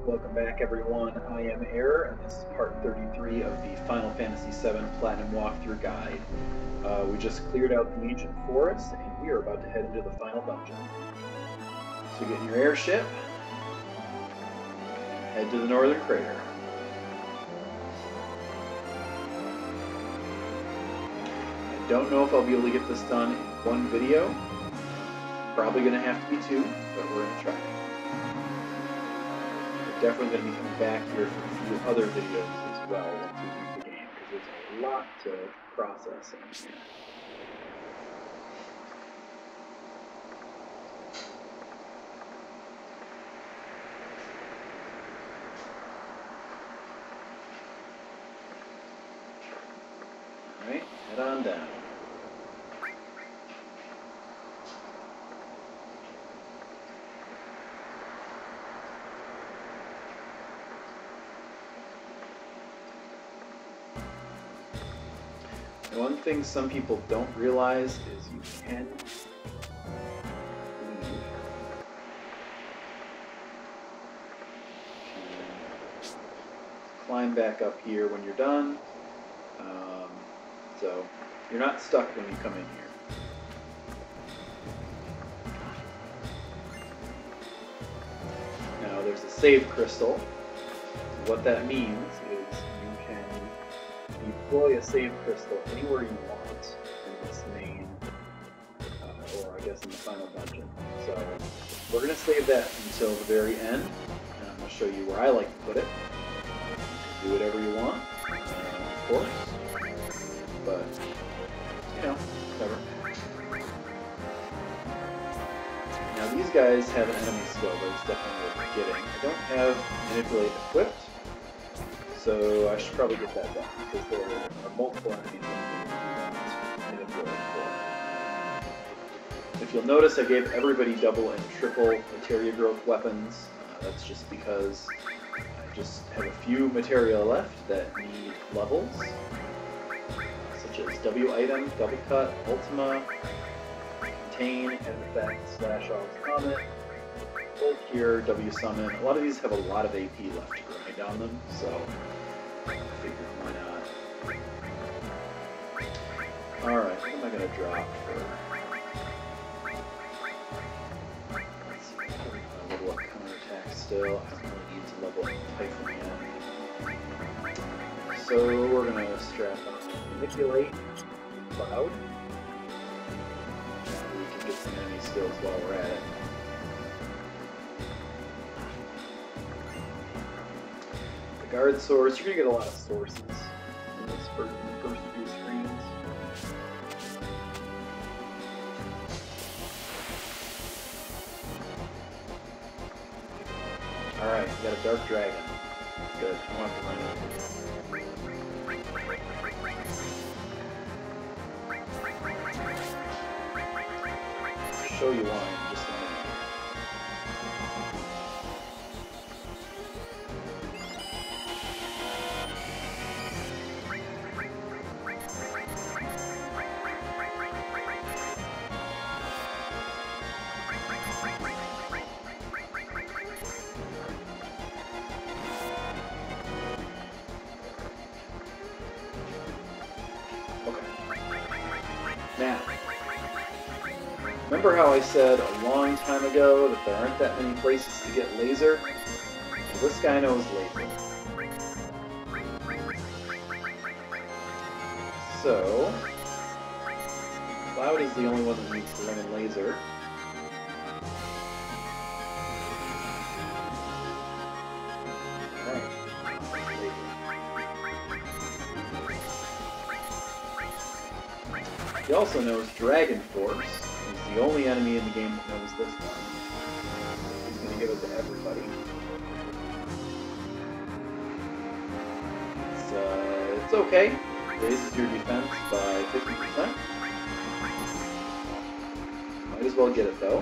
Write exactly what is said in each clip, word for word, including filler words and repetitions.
Welcome back, everyone. I am Air, and this is part thirty-three of the Final Fantasy seven Platinum Walkthrough Guide. Uh, we just cleared out the Ancient Forest, and we are about to head into the final dungeon. So get in your airship, head to the Northern Crater. I don't know if I'll be able to get this done in one video. Probably going to have to be two, but we're going to try. Definitely going to be coming back here for a few other videos as well once we beat the game, because there's a lot to process in here. Alright, head on down. One thing some people don't realize is you can leave. Climb back up here when you're done. Um, so you're not stuck when you come in here. Now there's a save crystal. What that means is you can deploy a save crystal anywhere you want in this main, uh, or I guess in the final dungeon. So we're going to save that until the very end, and I'm going to show you where I like to put it. Do whatever you want, uh, of course, but, you know, whatever. Now these guys have an enemy skill that's definitely worth getting. I don't have Manipulate equipped, so I should probably get that done, because there are multiple enemies that you want Manipulate for. If you'll notice, I gave everybody double and triple materia growth weapons. Uh, that's just because I just have a few materia left that need levels, such as W item, double cut, ultima, contain, and effect, slash off comet, ult cure, W summon. A lot of these have a lot of A P left to grind on them, so I figured why not. Alright, what am I going to drop for? Let's see, I'm going to level up counterattack still. I don't really need to level up Typhon yet. So we're going to strap on Manipulate, Cloud. We can get some enemy skills while we're at it. The guard source, you're going to get a lot of sources in this first, in the first few screens. Alright, you got a Dark Dragon. Good, I want to run over. I'll show you why in just a minute. Now, remember how I said a long time ago that there aren't that many places to get laser? Well, this guy knows laser. So, Cloud is the only one that needs to learn laser. Alright. He also knows Dragon Force. He's the only enemy in the game that knows this one. He's going to give it to everybody. It's, uh, it's okay. It raises your defense by fifty percent. Might as well get it though.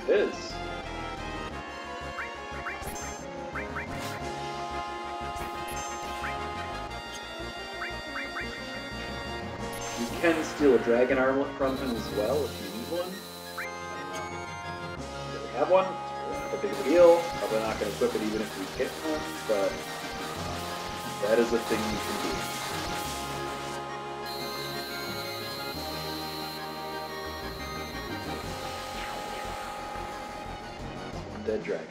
It is. You can steal a dragon armlet from him as well if you need one. If we have one, it's not that big of a deal. Probably not going to equip it even if we get one, but that is a thing you can do. Dead dragon.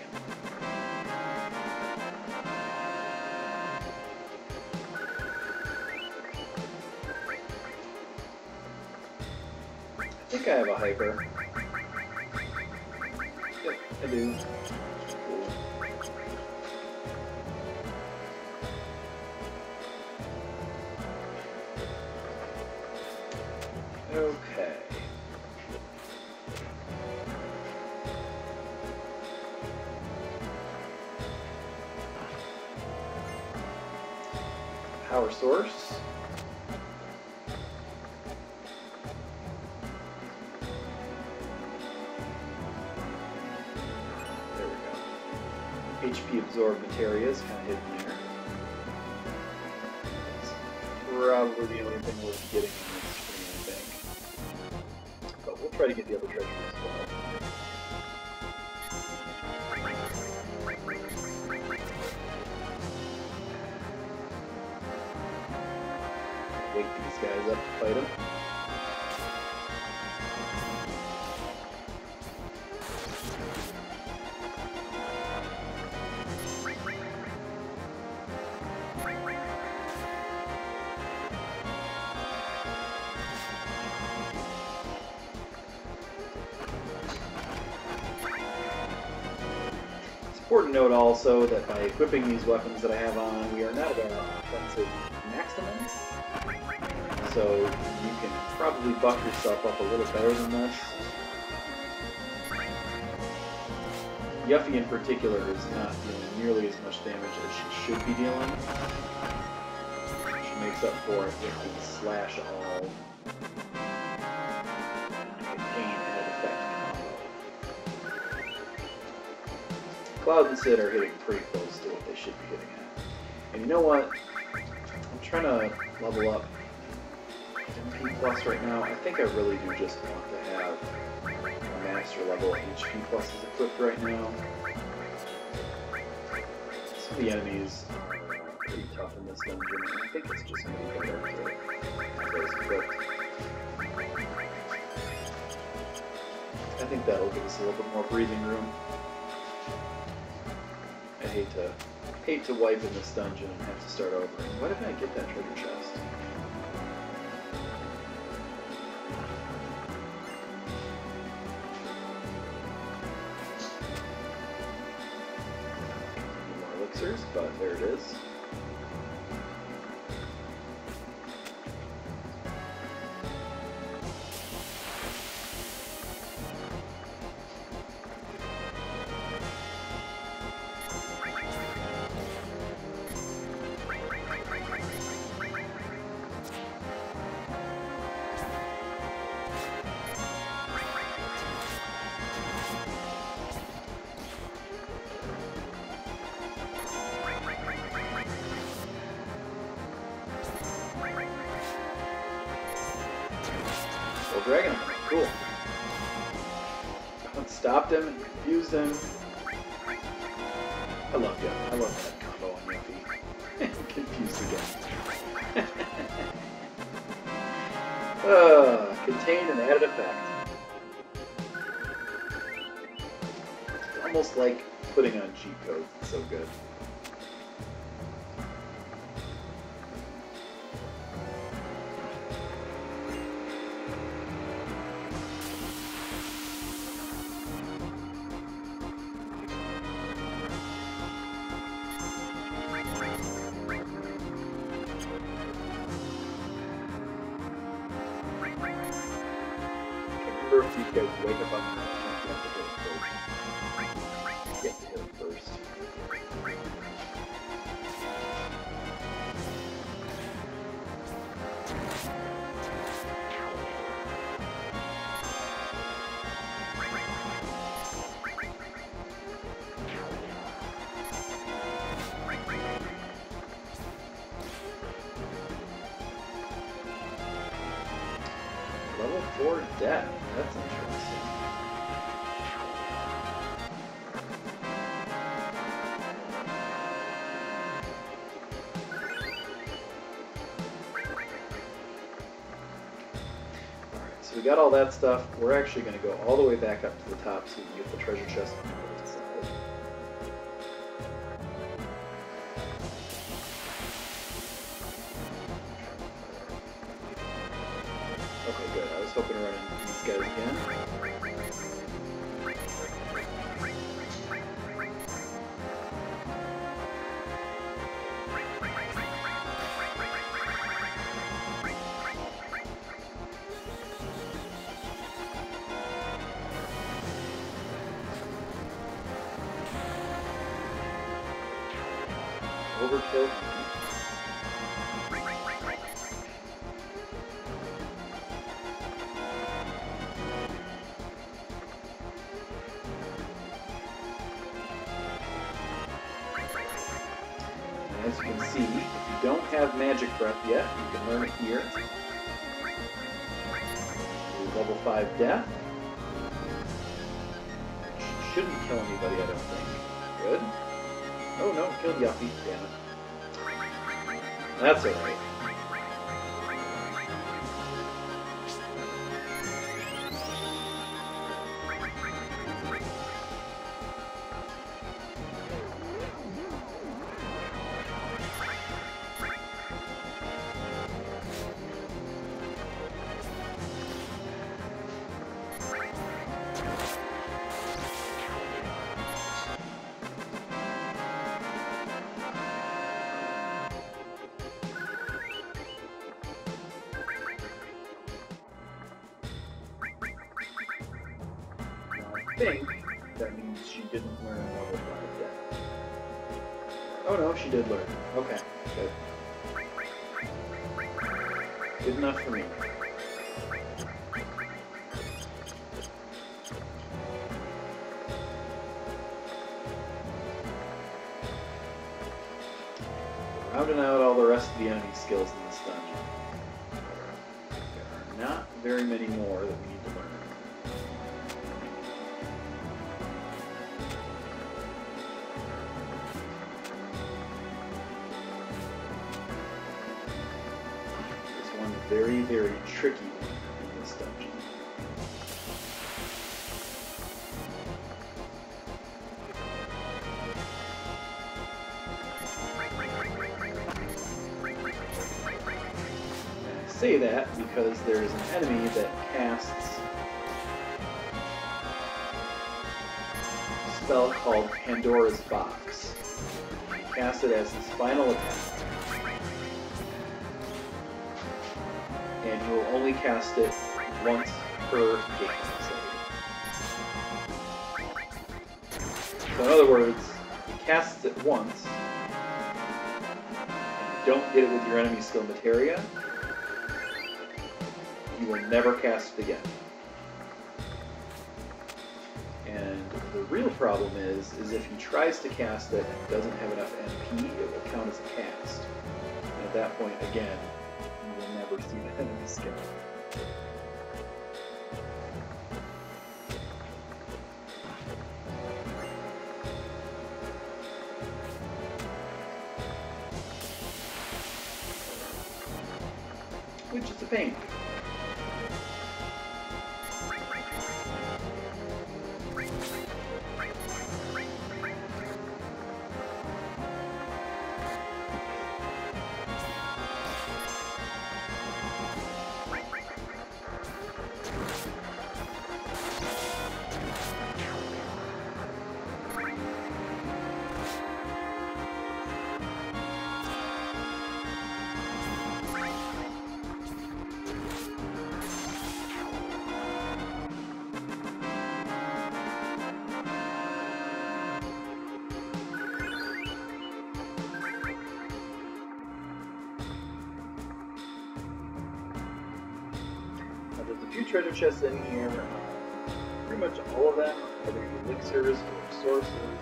I think I have a hyper. Yep, I do. Cool. Okay. Power source. There we go. H P absorbed materia is kind of hidden there. It's probably the only thing worth getting in this screen, I think. But we'll try to get the other treasures as well. Wake these guys up to fight them. It's important to note also that by equipping these weapons that I have on, we are not at our offensive maximum. So you can probably buff yourself up a little better than this. Yuffie in particular is not dealing nearly as much damage as she should be dealing. She makes up for it with the slash all pain and effect combo. Cloud and Sid are hitting pretty close to what they should be hitting at. And you know what? I'm trying to level up M P plus right now. I think I really do just want to have a master level H P pluses equipped right now. Some of the enemies are pretty tough in this dungeon, and I think it's just going to be better to have those equipped. I think that'll give us a little bit more breathing room. I hate to hate to wipe in this dungeon and have to start over. Why didn't I get that treasure chest? But there it is. Dragon, cool. Stopped him and confused him. I love you. I love that combo on Yuffie. Confused again. uh, contained and added effect. It's almost like putting on cheat codes. It's so good. If you guys wake up on the you have to hit it first. You have to hit it first. Level four death. That's interesting. Alright, so we got all that stuff. We're actually going to go all the way back up to the top so we can get the treasure chest on the other side. Okay, good. I was hoping to run into these guys again. Overkill. As you can see, if you don't have Magic Breath yet, you can learn it here. Level five Death. Which shouldn't kill anybody, I don't think. Good. Oh no, killed Yuffie, damn it. That's alright. I think that means she didn't learn level five death. Oh no, she did learn. Okay, good. Good enough for me. Rounding out all the rest of the enemy skills in this dungeon. There are not very many more that we need to learn. Very, very tricky in this dungeon. And I say that because there is an enemy that casts a spell called Pandora's Box. He casts it as his final attack. And you will only cast it once per game. So in other words, he casts it once, and you don't get it with your enemy skill materia, you will never cast it again. And the real problem is, is if he tries to cast it and doesn't have enough M P, it will count as a cast. And at that point, again, never see the enemy skill. Which is a pain. There's a few treasure chests in here. Uh, pretty much all of them are either elixirs or sources.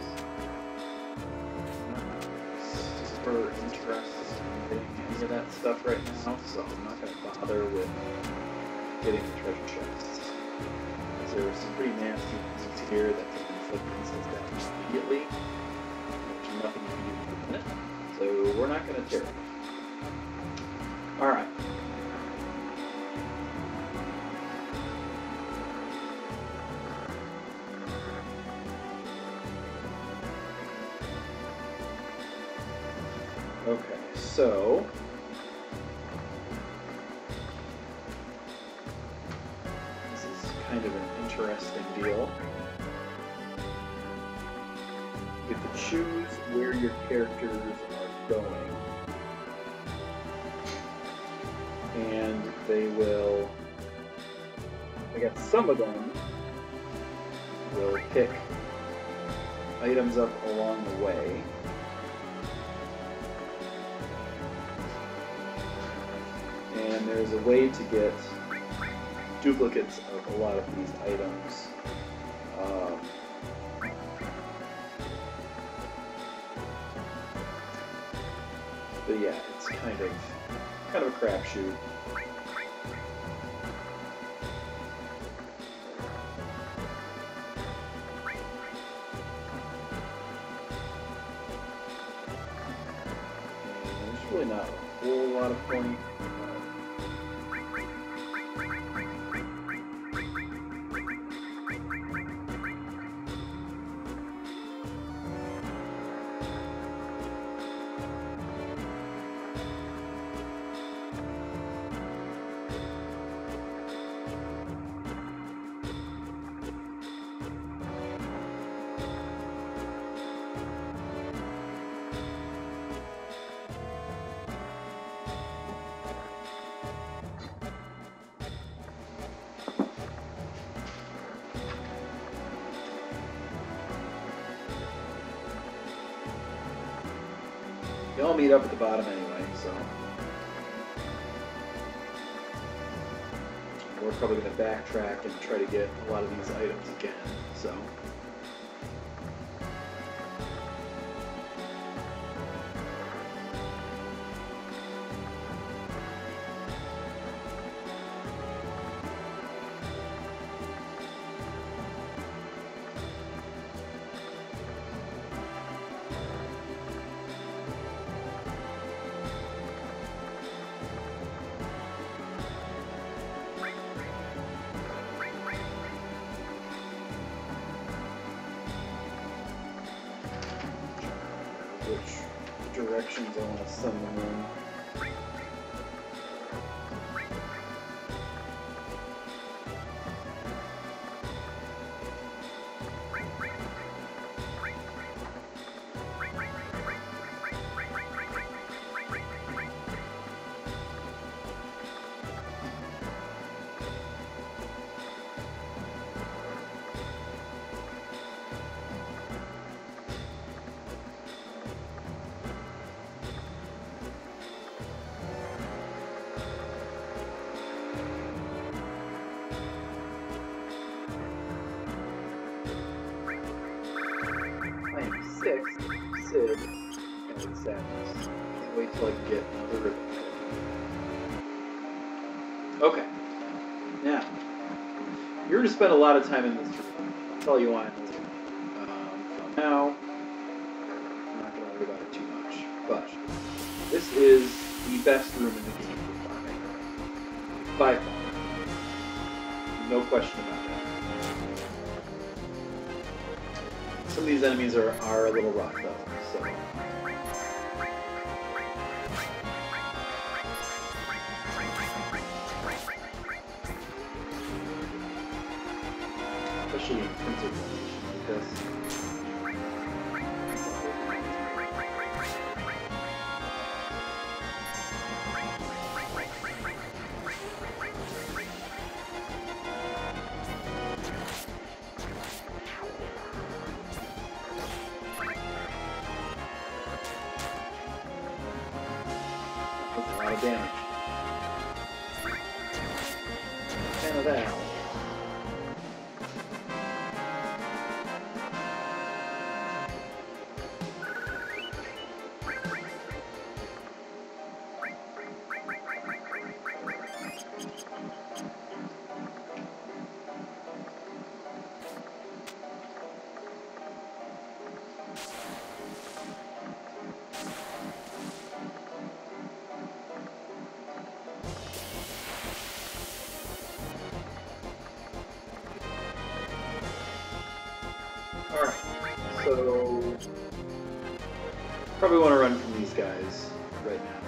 Not super interested in any of that stuff right now, so I'm not going to bother with getting the treasure chests. So there are some pretty nasty things here that can inflict instance damage immediately, which nothing you can do for a minute. So we're not going to tear it. Alright. Okay, so this is kind of an interesting deal. You get to choose where your characters are going, and they will, I guess some of them will pick items up along the way. And there's a way to get duplicates of a lot of these items. Um, but yeah, it's kind of kind of a crapshoot. And there's really not a whole lot of point. They all meet up at the bottom anyway, so we're probably going to backtrack and try to get a lot of these items again, so. Which directions I want to send them in. Six, Sid, and Sadness. Can't wait till I can get another ribbon. Okay. Now, you're going to spend a lot of time in this room. I'll tell you why I'm going to. Um, now, I'm not going to worry about it too much. But, this is the best room in the game for farming. By far. No question about that. Some of these enemies are, are a little rough, though, so. Especially in printed animation, because that's a lot of damage. Fan of that. So, probably want to run from these guys right now.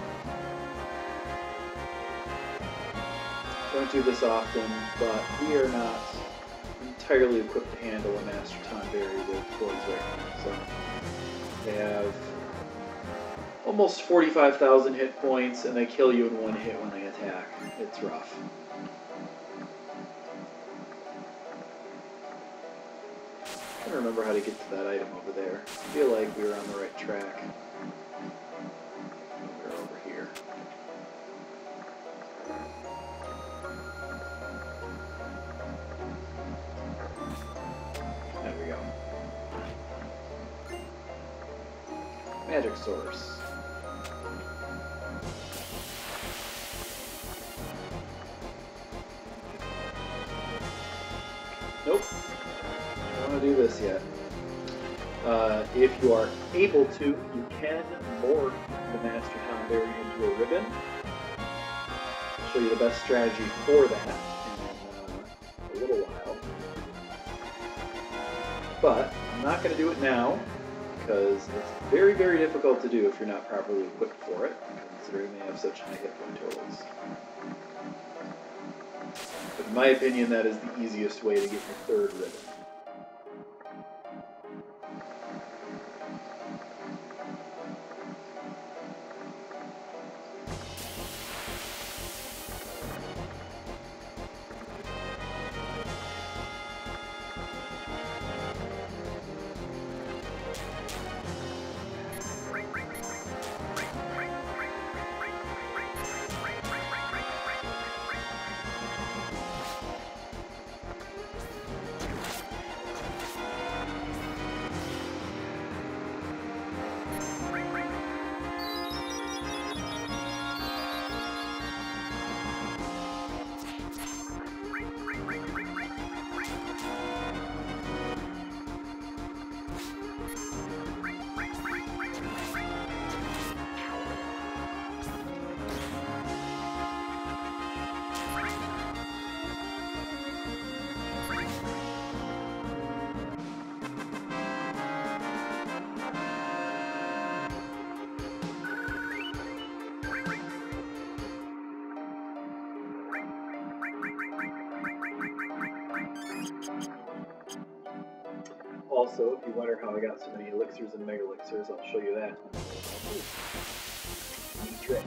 Don't do this often, but we are not entirely equipped to handle a Master Tonberry with toys right now. So they have almost forty-five thousand hit points, and they kill you in one hit when they attack. It's rough. I can't remember how to get to that item over there. I feel like we were on the right track. We're over here. There we go. Magic source. Nope. I don't want to do this yet. Uh, if you are able to, you can morph the Master Tonberry into a ribbon. I'll show you the best strategy for that in uh, a little while. But I'm not going to do it now, because it's very, very difficult to do if you're not properly equipped for it, considering they have such high hit point totals. But in my opinion, that is the easiest way to get your third ribbon. Also, if you wonder how I got so many elixirs and mega elixirs, I'll show you that. Neat trick.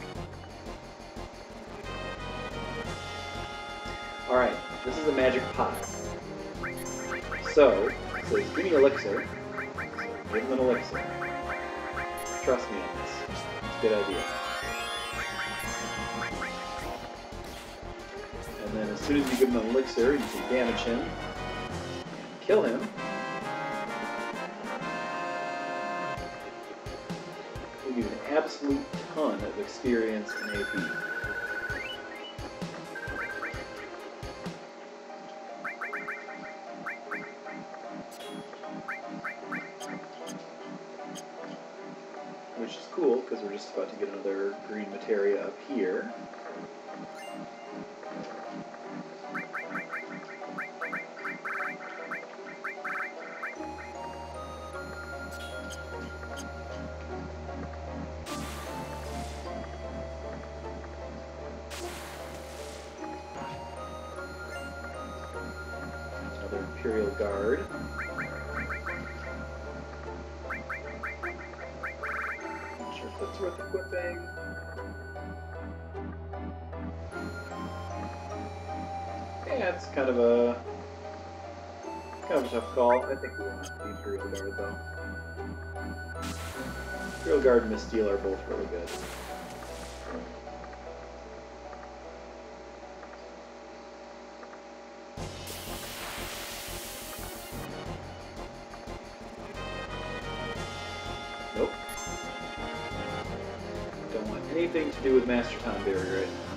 Alright, this is a magic pot. So, it says, give me elixir. So give them an elixir. Trust me on this. It's a good idea. And then as soon as you give him an elixir, you can damage him and kill him. Give you an absolute ton of experience and A P. Which is cool, because we're just about to get another green materia up here. Imperial Guard. Not sure if that's worth equipping. Yeah, it's kind of a kind of a tough call. I think we want the Imperial Guard though. Imperial Guard and Misteel are both really good. Nope. Don't want anything to do with Master Tonberry right now.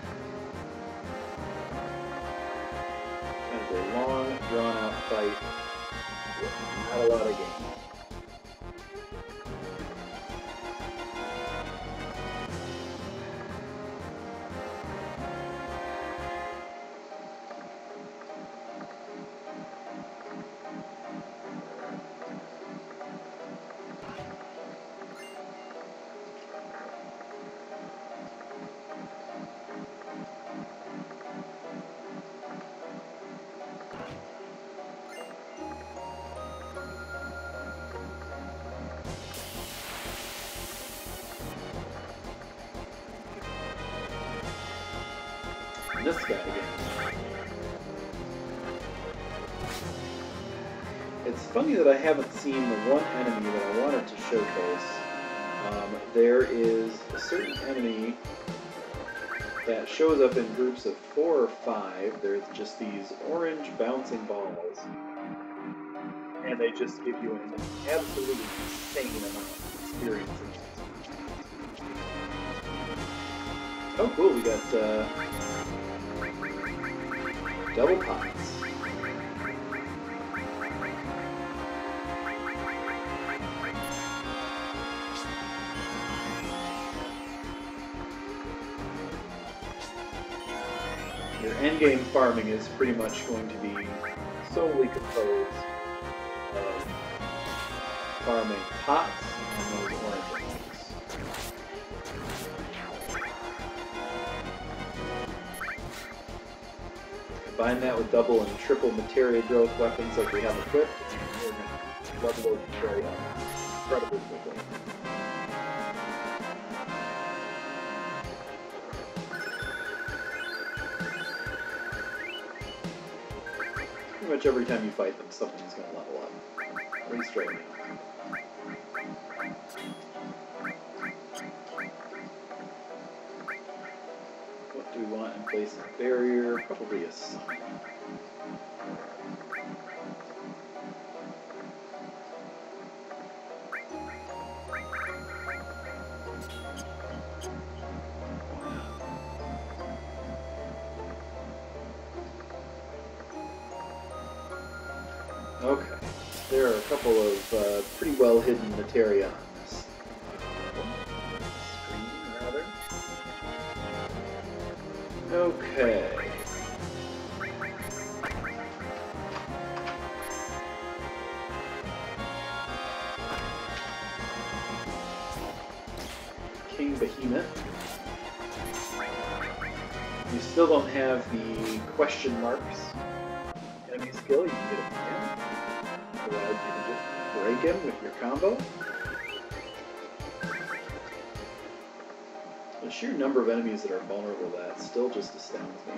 Kind of a long, drawn-out fight with not a lot of games. this guy again. It's funny that I haven't seen the one enemy that I wanted to showcase. Um, there is a certain enemy that shows up in groups of four or five. There's just these orange bouncing balls, and they just give you an absolutely insane amount of experience. Oh, cool! We got uh, double pots. Your endgame farming is pretty much going to be solely composed of farming pots and those orange ones. Combine that with double and triple materia growth weapons like we have equipped, and you're going to level up the area incredibly quickly. Pretty much every time you fight them, something's going to level up. Pretty straight now. What do we want in place of a barrier? Probably a summon. Okay, there are a couple of uh, pretty well hidden materia on this screen, rather. Okay. King Behemoth. You still don't have the question marks enemy skill. You can get it from him. Otherwise, you can just break him with your combo. The sheer number of enemies that are vulnerable to that still just astounds me.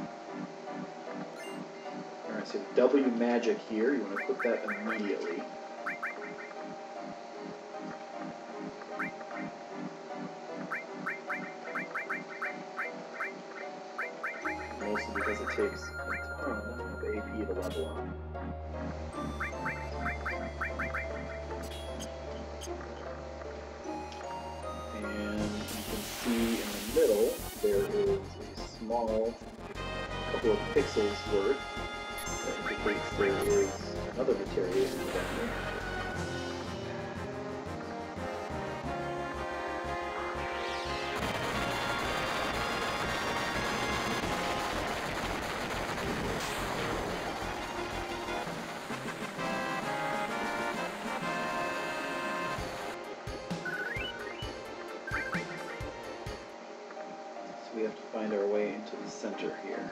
Alright, so W magic here. You want to put that immediately. Mostly because it takes a ton of A P to level up. And you can see in the middle there is a small couple of pixels worth that indicates there is another materia in the down. We have to find our way into the center here.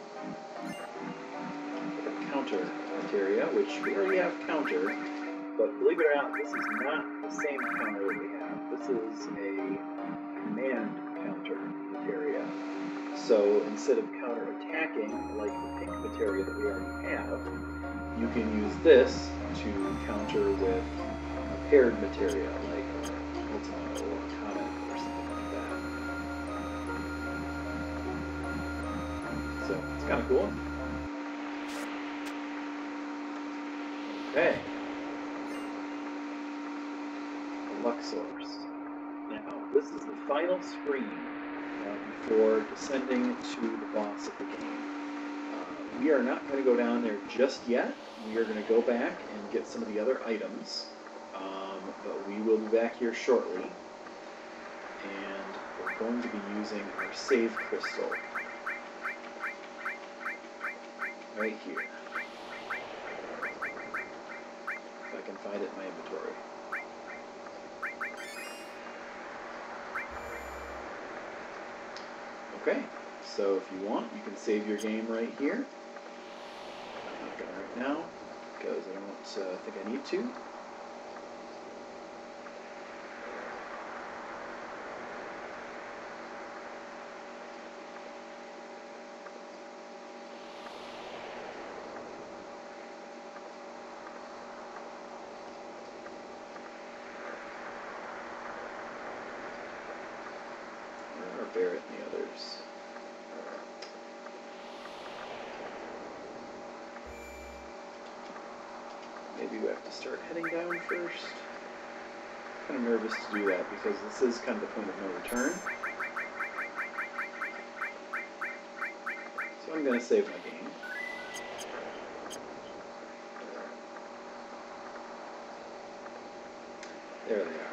Counter materia, which we already have counter, but believe it or not, this is not the same counter that we have. This is a command counter materia. So instead of counter attacking like the pink materia that we already have, you can use this to counter with a paired materia like Ultima or Comet or something like that. So it's kind of cool. Okay. Luxors. Now, this is the final screen uh, before descending to the boss of the game. Uh, we are not going to go down there just yet. We are going to go back and get some of the other items. Um, but we will be back here shortly. And we're going to be using our save crystal. Right here. If I can find it in my inventory. Okay, so if you want, you can save your game right here. I'm not going to right now, because I don't uh, think I need to. maybe we have to start heading down first. I'm kind of nervous to do that because this is kind of the point of no return. So I'm going to save my game. There they are.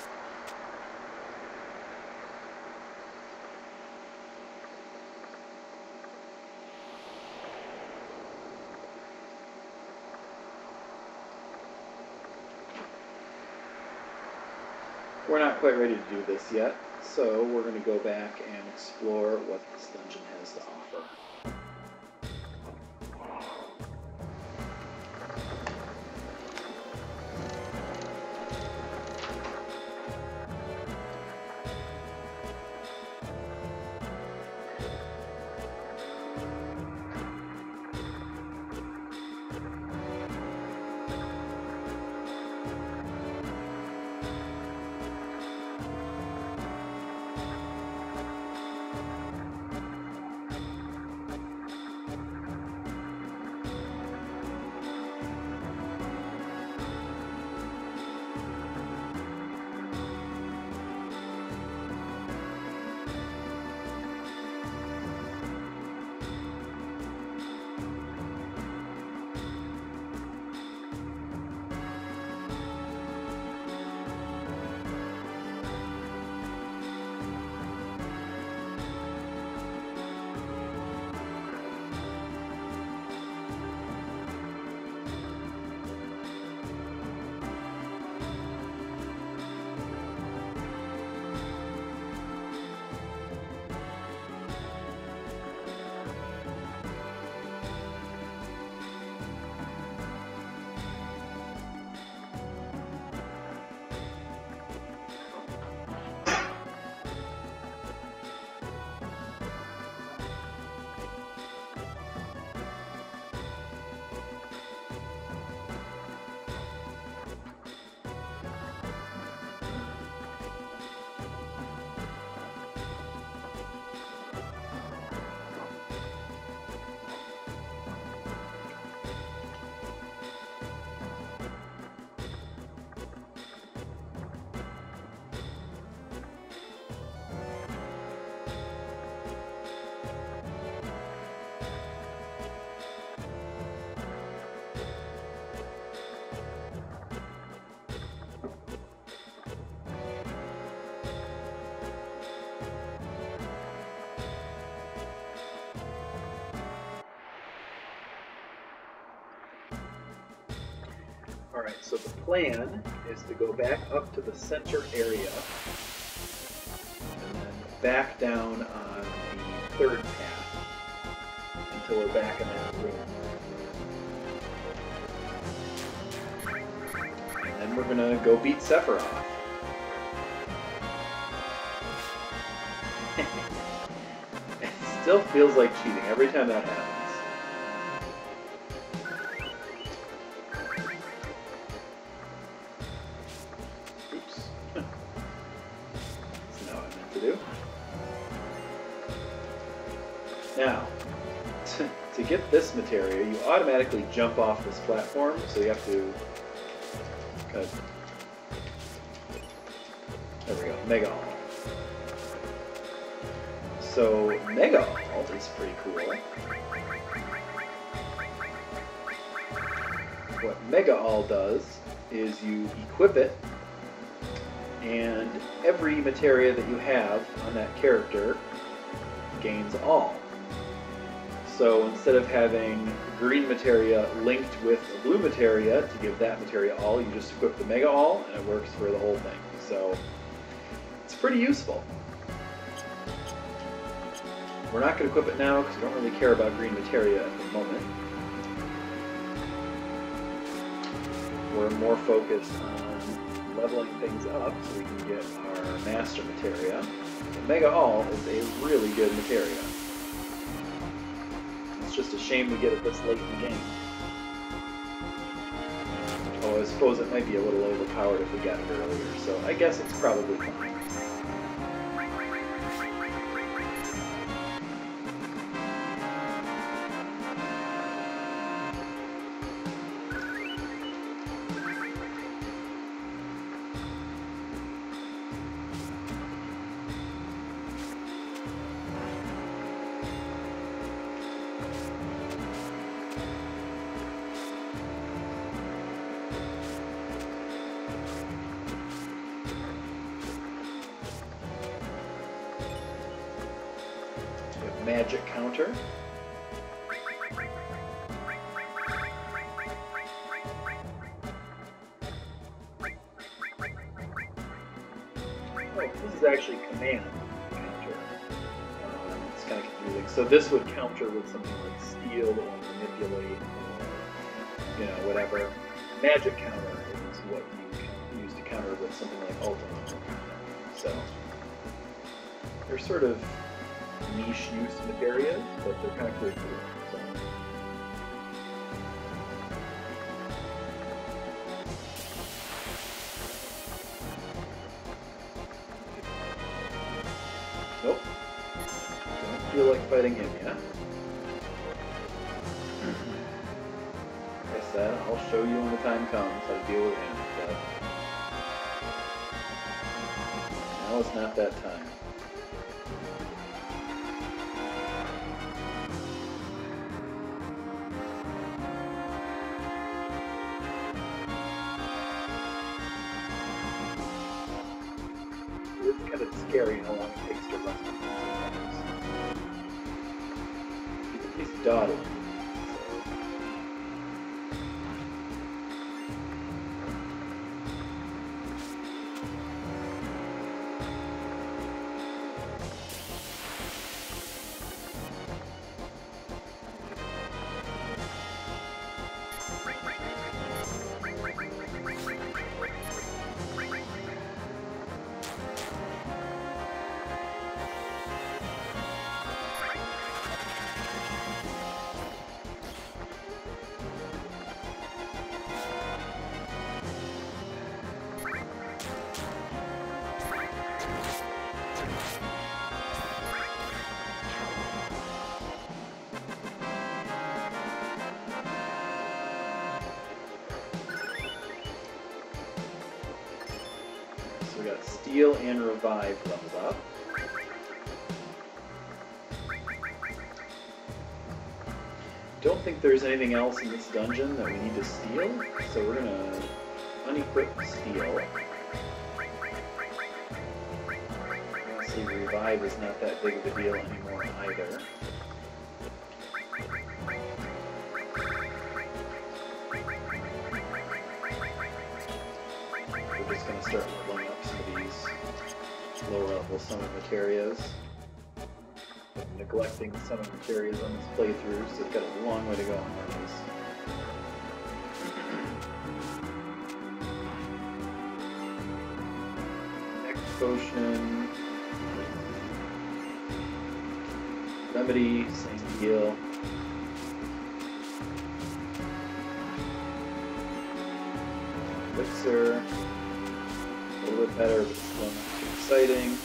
We're not quite ready to do this yet, so we're going to go back and explore what this dungeon has to offer. Alright, so the plan is to go back up to the center area and then back down on the third path until we're back in that room. And then we're going to go beat Sephiroth. It still feels like cheating every time that happens. Now, to, to get this materia, you automatically jump off this platform, so you have to kind of, there we go, Mega All. So, Mega All is pretty cool. What Mega All does is you equip it, and every materia that you have on that character gains all. So instead of having green materia linked with a blue materia to give that materia all, you just equip the Mega All and it works for the whole thing. So it's pretty useful. We're not going to equip it now because we don't really care about green materia at the moment. We're more focused on leveling things up so we can get our master materia. The Mega All is a really good materia. It's just a shame we get it this late in the game. Oh, I suppose it might be a little overpowered if we got it earlier, so I guess it's probably fine. magic counter. Oh, this is actually command counter. Um, it's kind of confusing. So this would counter with something like steal or manipulate or, you know, whatever. Magic counter is what you use to counter with something like ultimate. So they're sort of niche use materials, but they're kind of cool too. So. Nope. Don't feel like fighting him yet. Like I said, I'll show you when the time comes how to deal with him. But now is not that time. It's kind of scary how long it takes to run sometimes. He's dotted. So we got Steal and Revive leveled up. Don't think there's anything else in this dungeon that we need to steal, so we're gonna unequip Steal. Honestly, Revive is not that big of a deal anymore either. We're just gonna start leveling up some of these lower level summon materials. Neglecting summon materials on this playthrough, so it's got a long way to go on those. Next potion. Remedy, same deal. Elixir. A little bit better, but still not too exciting.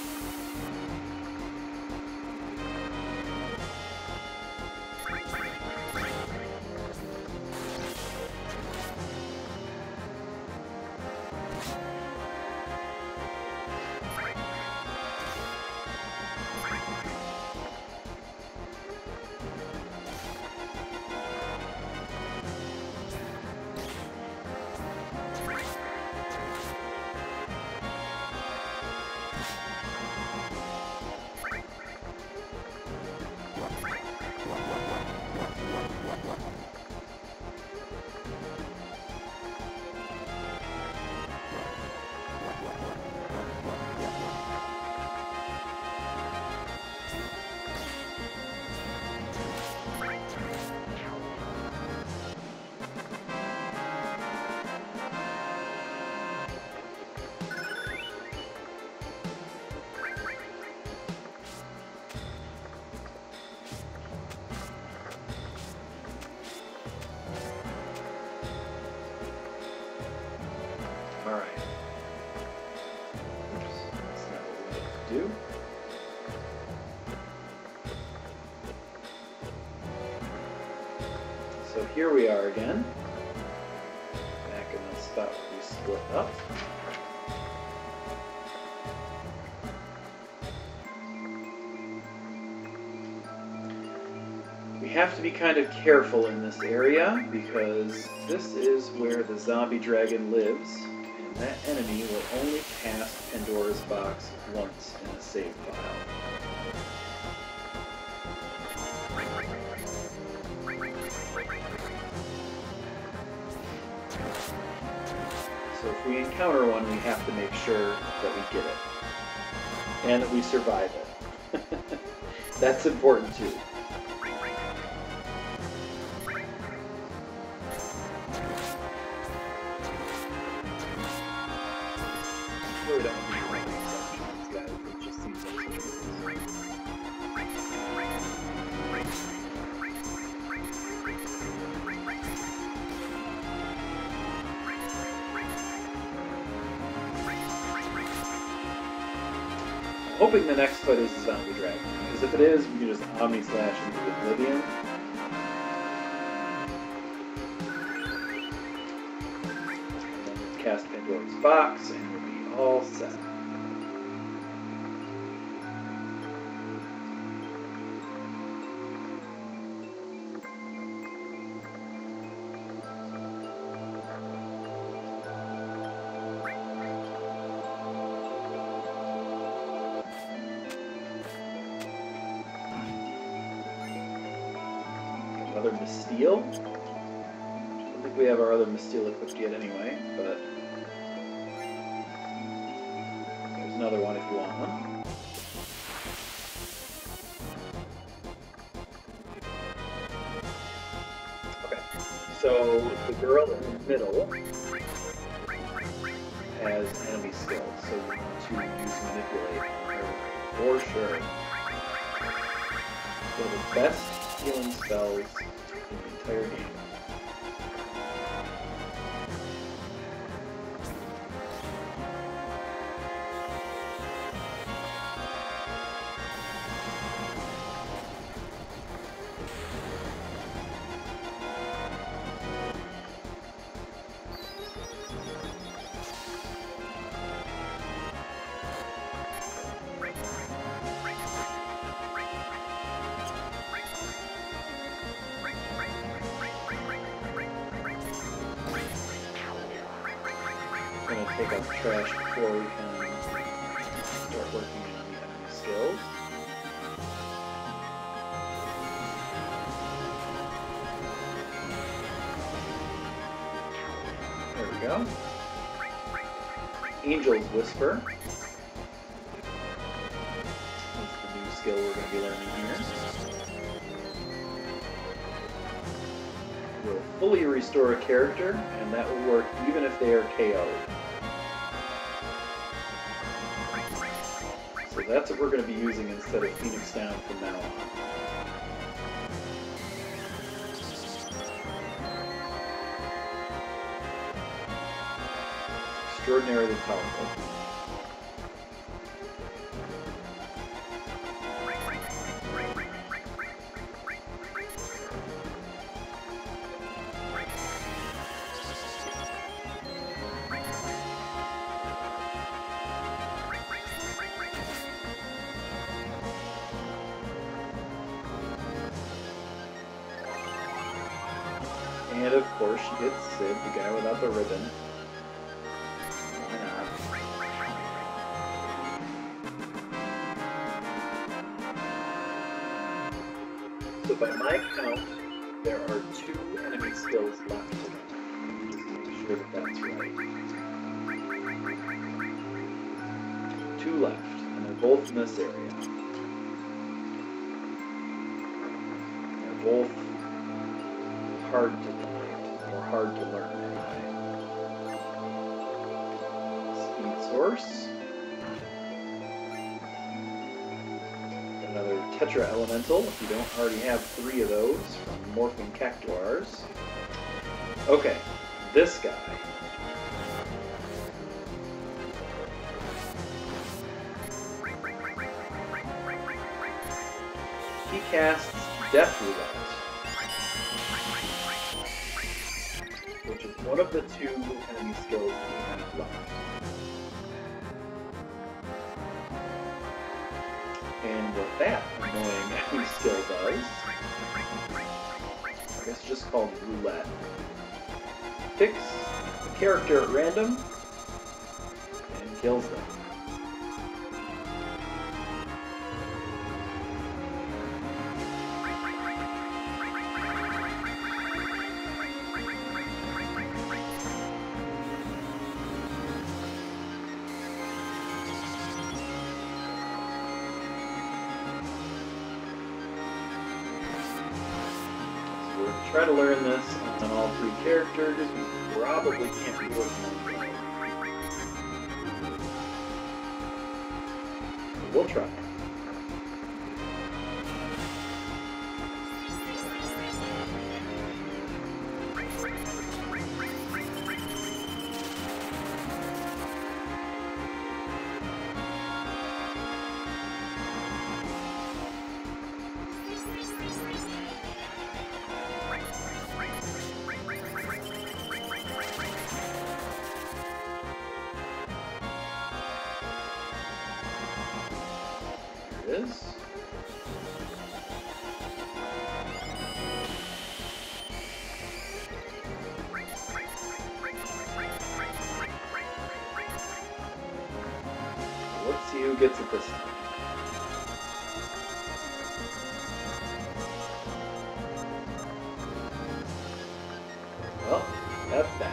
Alright. Oops, that's not what we need to do. So here we are again. Back in the spot where we split up. We have to be kind of careful in this area because this is where the zombie dragon lives. That enemy will only cast Pandora's Box once in a save file. So if we encounter one, we have to make sure that we get it. And that we survive it. That's important too. Really don't need to make exceptions, guys. It just seems like such a waste. Hoping the next fight is a zombie dragon, because if it is, we can just Omni Slash into Oblivion. And then cast Pandora's Box, and we'll be all set. Another Mysteel. I don't think we have our other Mysteel equipped yet anyway, but there's another one if you want one. Okay, so the girl in the middle has enemy skills, so we need to use Manipulate on her for sure. So the best healing spells in the entire game. Going to take out the trash before we can start working on the enemy skills. There we go. Angel's Whisper is the new skill we're going to be learning here. Will fully restore a character, and that will work even if they are K O'd. So that's what we're going to be using instead of Phoenix Down from now on. Extraordinarily powerful. And of course she gets Sid, the guy without the ribbon. Why not? So by my count, there are two enemy skills left. Just make sure that that's right. Two left, and they're both in this area. They're both hard to find, or hard to learn anyway. Speed Source. Another Tetra Elemental, if you don't already have three of those from Morphing Cactuars. Okay, this guy. He casts Death Roulette, which is one of the two enemy skills that we have left. And what that annoying enemy skill does, I guess it's just called Roulette, picks a character at random and kills them. try to learn this on all three characters. We probably can't be working on it. We'll try. Is. Let's see who gets it this time. Well, that's that.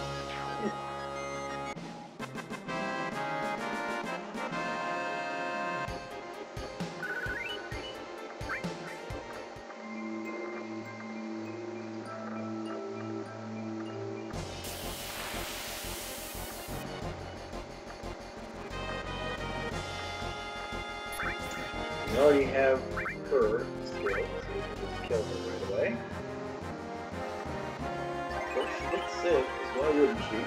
We already have her skilled, so we can just kill her right away. Of course, she looks sick, because why wouldn't she?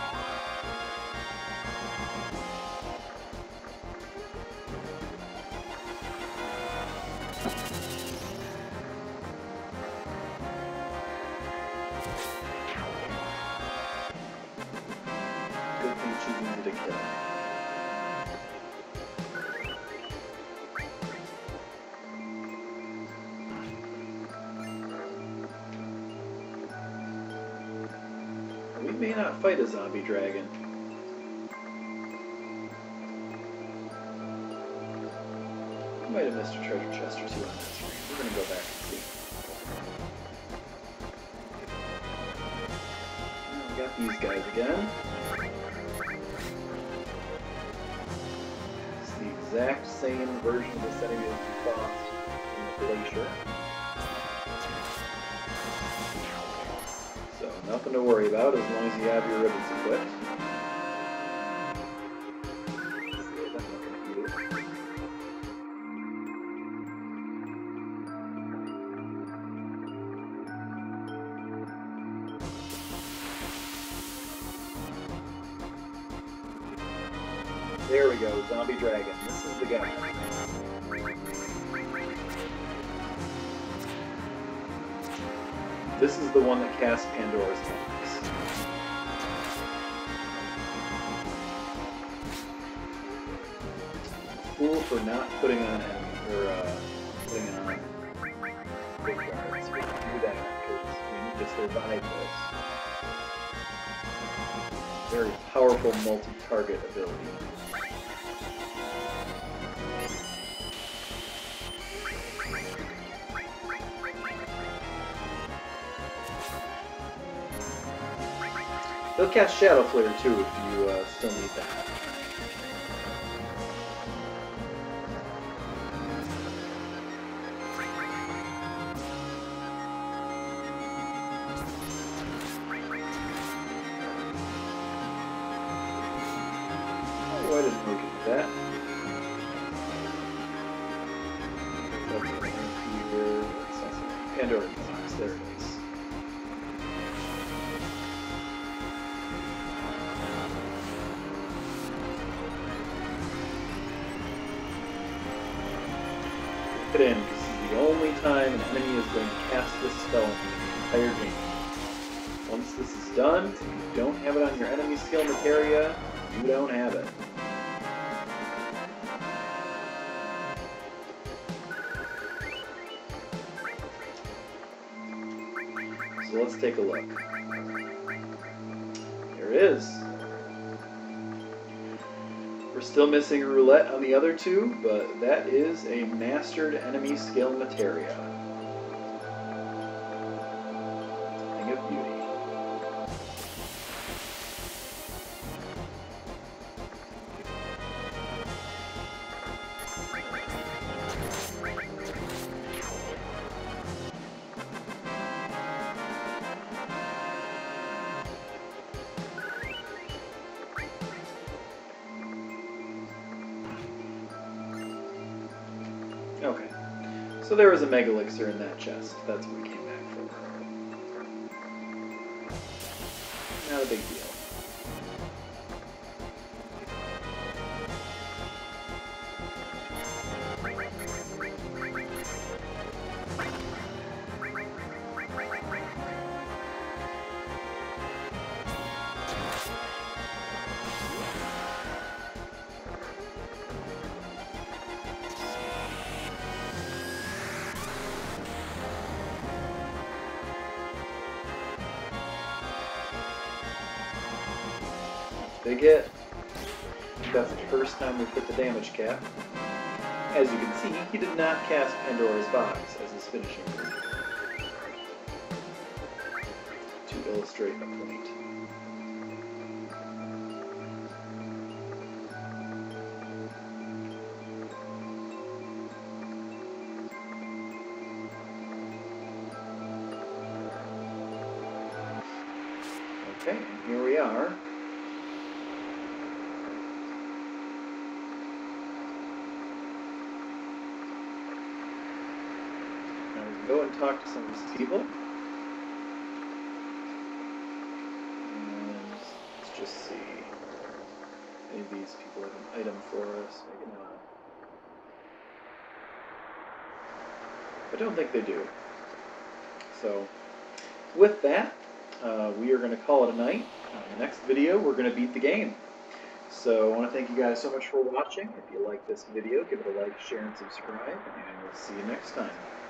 Good thing she's easy to kill. We may not fight a zombie dragon. We might have missed a treasure chest or two on that screen. We're gonna go back and see. We got these guys again. It's the exact same version of this enemy that we fought in the glacier. So nothing to worry about as long as you have your ribbons equipped. There we go, zombie dragon. This is the guy. This is the one that casts Pandora's box. Fool for not putting on enemy, or uh, putting on big guards. We can do that because we need to survive this. Very powerful multi-target ability. They'll cast Shadow Flare too if you uh, still need that. Oh, I didn't look at that. That's an Fever. Pandora Box. There it is. It in, because this is the only time an enemy is going to cast this spell in the entire game. Once this is done, if you don't have it on your enemy skill materia, you don't have it. So let's take a look. There it is. We're still missing a roulette on the other two, but that is a mastered enemy skill materia. Thing of beauty. So there was a Mega Elixir in that chest. That's what we came back for. Not a big deal. Big hit. That's the first time we put the damage cap. As you can see, he did not cast Pandora's Box as his finishing move. To illustrate a point. Okay, and here we are. Go and talk to some of these people. And let's just see. Maybe these people have an item for us. Maybe not. I don't think they do. So, with that, uh, we are going to call it a night. Uh, in the next video, we're going to beat the game. So, I want to thank you guys so much for watching. If you like this video, give it a like, share, and subscribe. And we'll see you next time.